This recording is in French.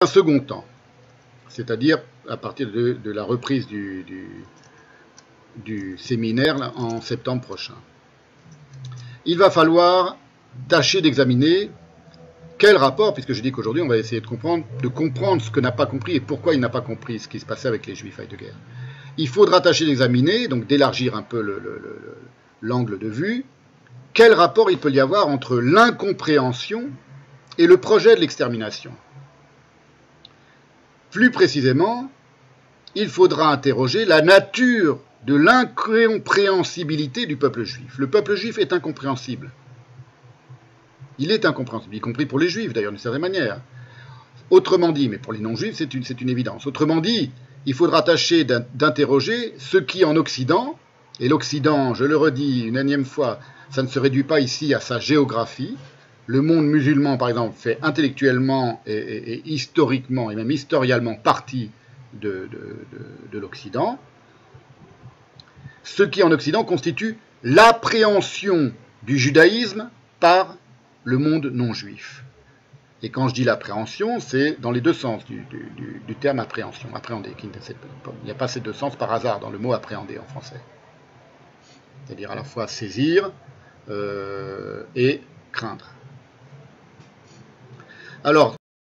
un second temps, c'est-à-dire à partir de la reprise du séminaire là, en septembre prochain. Il va falloir tâcher d'examiner quel rapport, puisque je dis qu'aujourd'hui on va essayer de comprendre ce que n'a pas compris et pourquoi il n'a pas compris ce qui se passait avec les Juifs Heidegger. Il faudra tâcher d'examiner, donc d'élargir un peu l'angle de vue, quel rapport il peut y avoir entre l'incompréhension et le projet de l'extermination. Plus précisément, il faudra interroger la nature de l'incompréhensibilité du peuple juif. Le peuple juif est incompréhensible. Il est incompréhensible, y compris pour les juifs d'ailleurs d'une certaine manière. Autrement dit, mais pour les non-juifs c'est une évidence, autrement dit, il faudra tâcher d'interroger ce qui en Occident, et l'Occident, je le redis une énième fois, ça ne se réduit pas ici à sa géographie. Le monde musulman, par exemple, fait intellectuellement et historiquement, et même historialement, partie de l'Occident. Ce qui en Occident constitue l'appréhension du judaïsme par le monde non-juif. Et quand je dis l'appréhension, c'est dans les deux sens du terme appréhension, appréhender. Il n'y a pas ces deux sens par hasard dans le mot appréhender en français. C'est-à-dire à la fois saisir et craindre. Alors,